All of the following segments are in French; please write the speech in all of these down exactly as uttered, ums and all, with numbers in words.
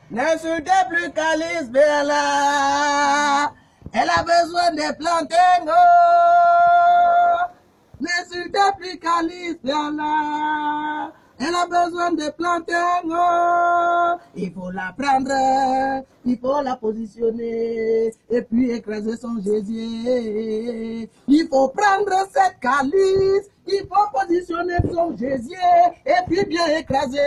N'insultez plus Calice Béala. Elle a besoin de planter. N'insultez plus Calice Béala. Elle a besoin de planter. Il faut la prendre. Il faut la positionner. Et puis écraser son gésier. Il faut prendre cette Calice. Il faut positionner son gésier. Et puis bien écraser.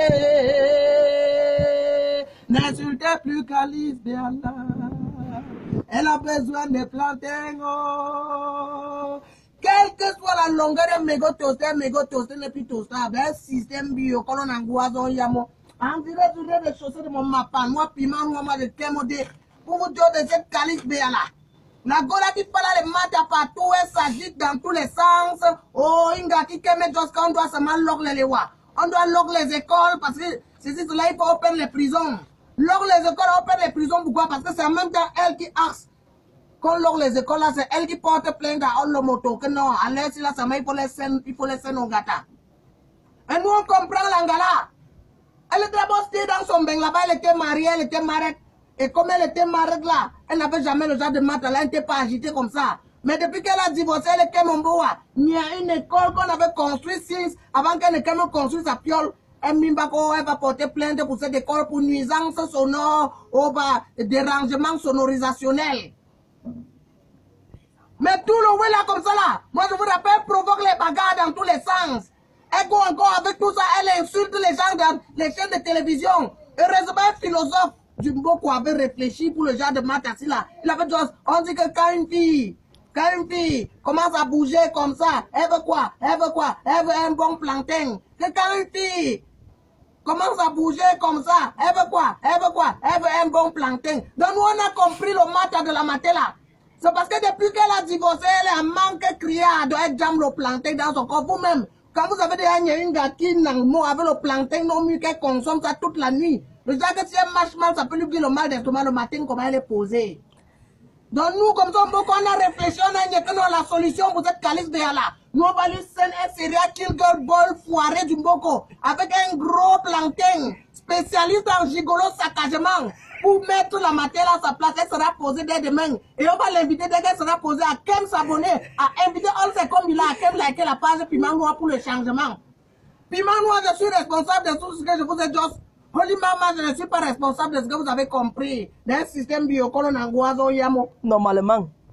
N'insultez plus Calice Béala. Elle a besoin de planter. Oh. Quelle que soit la longueur de mégot toasté, mégot toasté n'est plus toastable. Un système bio, colon angoison yamo. En direct, je vais chausser de mon mapan. Moi, piment, moi, moi, je t'aime pour vous dire de cette Calice Béala. La gola qui parle les maths partout, elle s'agite dans tous les sens. Oh, inga qui keme jusqu'à on doit seulement log les lewa. On doit log les écoles parce que c'est cela, il faut open les prisons. Log les écoles, open les prisons, pourquoi? Parce que c'est en même temps elle qui axe. Quand log les écoles là, c'est elle qui porte plainte à le moto. Que non, à l'aise, là, ça il faut les scènes, il faut les scènes au gata. Et nous, on comprend l'angala. Elle était d'abord dans son bain là-bas, elle était mariée, elle était mariée. Et comme elle était mariée là, elle n'avait jamais le genre de maths, elle n'était pas agitée comme ça. Mais depuis qu'elle a divorcé, elle était mon beau. Il y a une école qu'on avait construite six avant qu'elle ne construise sa piole. Elle va porter plainte pour cette école pour nuisance sonore ou dérangement sonorisationnel. Mais tout le way là comme ça là, moi je vous rappelle, provoque les bagarres dans tous les sens. Elle go encore avec tout ça, elle insulte les gens dans les chaînes de télévision. Heureusement, un philosophe du Mboko avait réfléchi pour le genre de matassi là. Il avait dit, on dit que quand une fille, quand une fille commence à bouger comme ça, elle veut quoi? Elle veut quoi? Elle veut un bon plantain. Que quand une fille commence à bouger comme ça, elle veut quoi? Elle veut quoi? Elle veut un bon plantain. Donc nous on a compris le matin de la matin là. C'est parce que depuis qu'elle a divorcé, elle a manqué crier à doit jam le plantain dans son corps. Vous-même, quand vous avez des une gars qui n'a avec le plantain, non mieux qu'elle consomme ça toute la nuit. Le genre que si elle marche mal, ça peut lui dire le mal d'estomac le matin, comment elle est posée. Donc nous, comme ça, on a réfléchi, on a dit que non, la solution pour cette Calice Béala. Nous, on va lui send un serial kill girl ball foiré du Mboko avec un gros plantain spécialiste en gigolo saccagement. Pour mettre la matière à sa place, elle sera posée dès demain. Et on va l'inviter dès qu'elle sera posée à Kem s'abonner, à inviter all ses comme il a, à Kem liker la page Piment Noir pour le changement. Piment Noir, je suis responsable de tout ce que je vous ai dit. Holy Mama, je ne suis pas responsable de ce que vous avez compris. D'un système biocolon angoissant yamo. Normalement.